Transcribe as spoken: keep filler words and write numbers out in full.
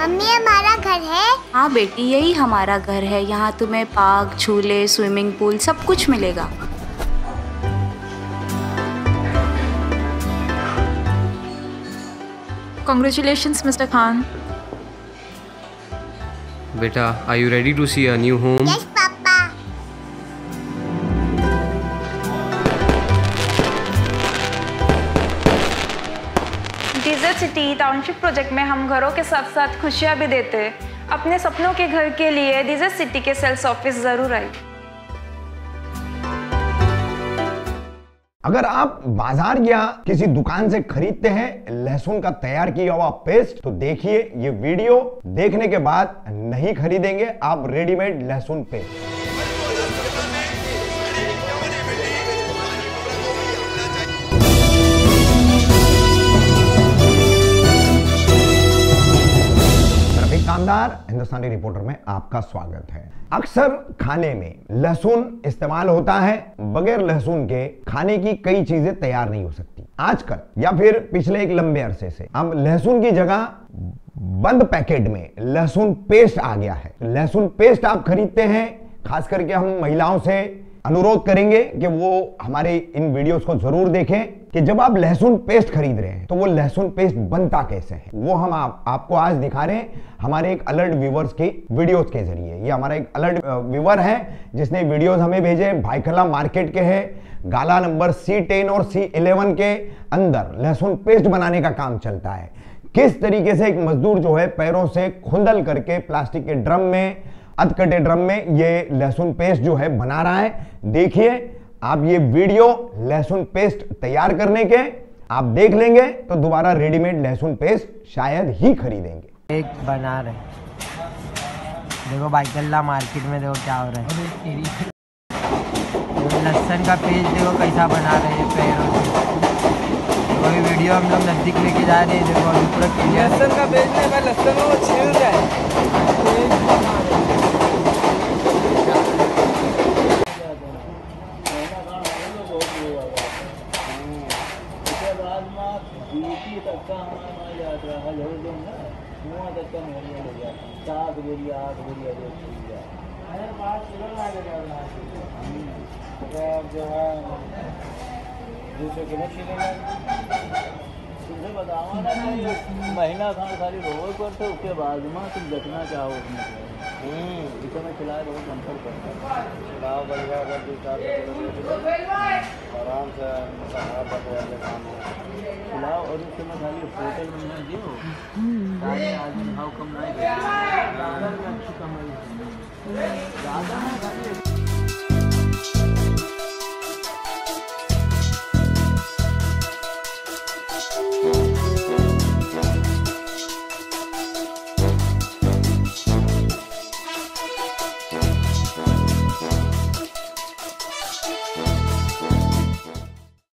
Mummy हमारा घर है। हाँ बेटी, यही हमारा घर है। यहाँ तुम्हें पार्क, झूले, स्विमिंग पूल सब कुछ मिलेगा। Congratulations, Mister Khan. Beta, are you ready to see a new home? Yes, पापा। डिजर्ट सिटी टाउनशिप प्रोजेक्ट में हम घरों के साथ साथ खुशियाँ भी देते हैं। अपने सपनों के घर के लिए डिजर्ट सिटी के सेल्स ऑफिस जरूर आइए। अगर आप बाजार या किसी दुकान से खरीदते हैं लहसुन का तैयार किया हुआ पेस्ट, तो देखिए ये वीडियो देखने के बाद नहीं खरीदेंगे आप रेडीमेड लहसुन पेस्ट। कामदार हिंदुस्तानी रिपोर्टर में आपका स्वागत है। अक्सर खाने में लहसुन इस्तेमाल होता है। बगैर लहसुन के खाने की कई चीजें तैयार नहीं हो सकती। आजकल या फिर पिछले एक लंबे अरसे से अब लहसुन की जगह बंद पैकेट में लहसुन पेस्ट आ गया है। लहसुन पेस्ट आप खरीदते हैं, खास करके हम महिलाओं से अनुरोध करेंगे कि वो हमारे इन वीडियोस को जरूर देखें कि जब आप लहसुन पेस्ट खरीद रहे हैं तो वो लहसुन पेस्ट बनता कैसे है, वो हम आप, आपको आज दिखा रहे हैं हमारे एक अलर्ट व्यूवर्स की वीडियोस के जरिए। ये हमारा एक अलर्ट व्यूवर है जिसने वीडियोस हमें भेजे। भाईखला मार्केट के है, गाला नंबर सी टेन और सी इलेवन के अंदर लहसुन पेस्ट बनाने का काम चलता है। किस तरीके से एक मजदूर जो है पैरों से खुंदल करके प्लास्टिक के ड्रम में, अधकटे ड्रम में ये लहसुन पेस्ट जो है बना रहा है। देखिए आप ये वीडियो लहसुन पेस्ट तैयार करने के आप देख लेंगे तो दोबारा रेडीमेड लहसुन पेस्ट शायद ही खरीदेंगे। एक बना रहे देखो भाईखला मार्केट में, देखो क्या हो रहा है। लहसुन का पेस्ट देखो कैसा बना रहे हैं पैरों से। कोई वीडियो हम लोग नजदीक लेके जा रहे हैं। देखो पूरा क्लियर लहसुन का पेस्ट में लहसुन वो छील रहा है। तुमसे बताओ ना कि महीना खान खाली रोज करते उसके बाद में तुम देखना चाहो उसमें इसे मैं खिलाए बहुत कंफर्ट करता खिलाओ बढ़िया कर दो चार आराम से खिलाओ और उससे मैं खाली होटल में दियो आदमी भाव कम नहीं अच्छी कमाई ज़्यादा